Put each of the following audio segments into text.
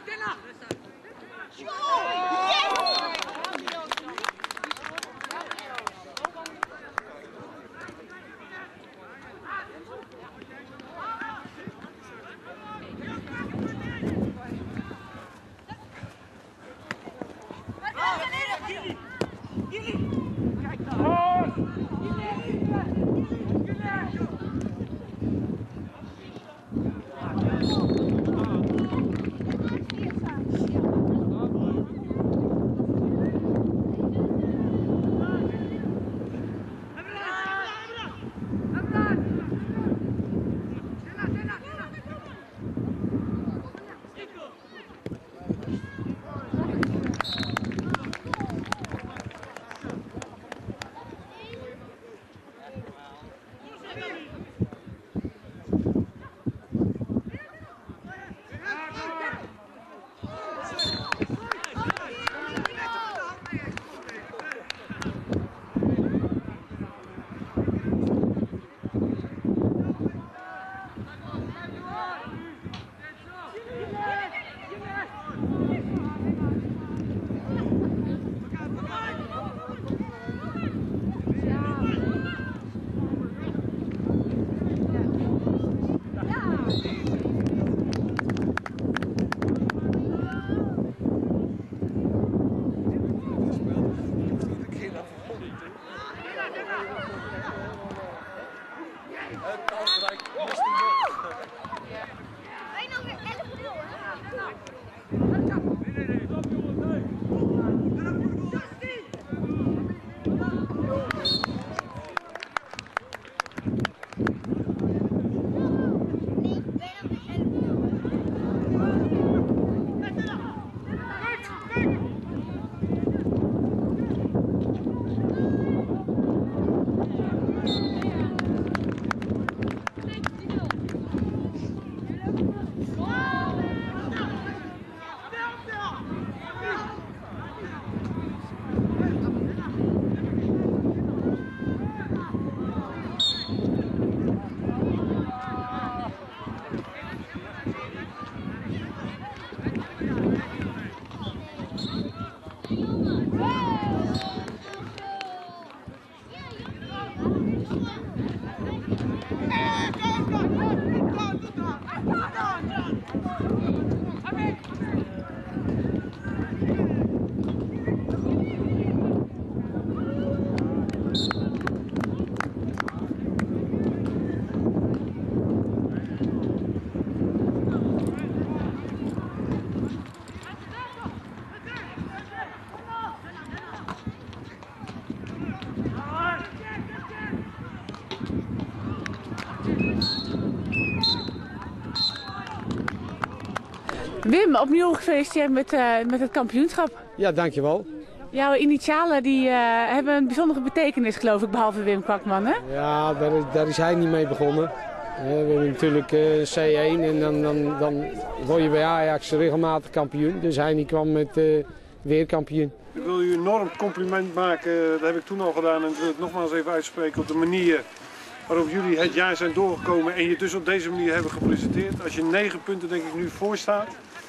Wim, opnieuw gefeliciteerd met het kampioenschap. Ja, dankjewel. Jouw initialen die, hebben een bijzondere betekenis, geloof ik, behalve Wim Kwakman, hè? Ja, daar is hij niet mee begonnen. We hebben natuurlijk C1 en dan word je bij Ajax regelmatig kampioen. Dus hij kwam met weer kampioen. Ik wil u een enorm compliment maken, dat heb ik toen al gedaan en dat wil ik nogmaals even uitspreken op de manier waarop jullie het jaar zijn doorgekomen en je dus op deze manier hebben gepresenteerd. Als je 9 punten denk ik nu voor staat.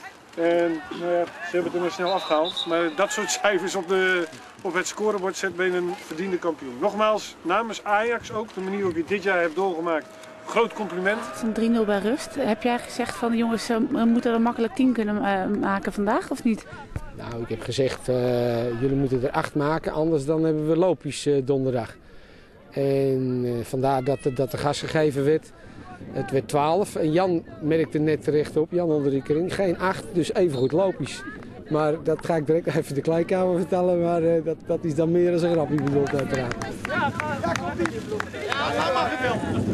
En nou ja, ze hebben het er maar snel afgehaald. Maar dat soort cijfers op het scorebord zet ben je een verdiende kampioen. Nogmaals, namens Ajax ook, de manier waarop je dit jaar hebt doorgemaakt. Groot compliment. Het is een 3-0 bij rust. Heb jij gezegd van de jongens, we moeten er makkelijk 10 kunnen maken vandaag of niet? Nou, ik heb gezegd, jullie moeten er 8 maken, anders dan hebben we loopjes donderdag. En vandaar dat er gas gegeven werd. Het werd 12 en Jan merkte net terecht op, Jan onder de kring, geen 8, dus even goed loopjes. Maar dat ga ik direct even de kleedkamer vertellen, maar dat is dan meer dan een grapje bedoeld uiteraard. Ja, komt ie. Ja, ga maar geveld.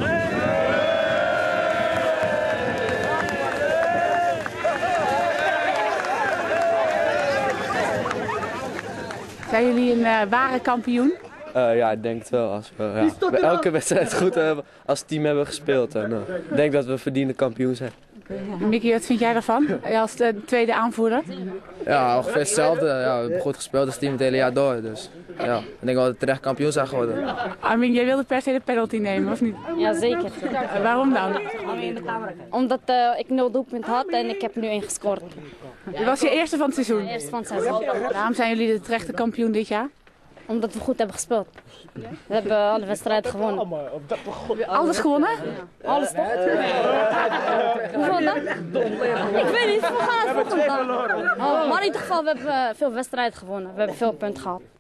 Zijn jullie een ware kampioen? Ja, ik denk het wel. Als we elke wedstrijd goed hebben als team hebben gespeeld. En ik denk dat we verdiende kampioen zijn. Mickey, wat vind jij daarvan? Als tweede aanvoerder? Ja, ongeveer hetzelfde. Ja, we hebben goed gespeeld als team het hele jaar door. Dus ja, ik denk wel dat we terecht kampioen zijn geworden. Armin, jij wilde per se de penalty nemen, of niet? Ja, zeker. Waarom dan? Omdat ik 0 doelpunt had en ik heb nu 1 gescoord. Dit was je eerste van het seizoen. Eerst van het seizoen. Waarom zijn jullie de terechte kampioen dit jaar? Omdat we goed hebben gespeeld. We hebben alle wedstrijden gewonnen. Alles gewonnen? Alles toch? Hoeveel dan? Ik weet niet, we gaan het volgende dag. Maar in ieder geval, we hebben veel wedstrijden gewonnen. We hebben veel punten gehad.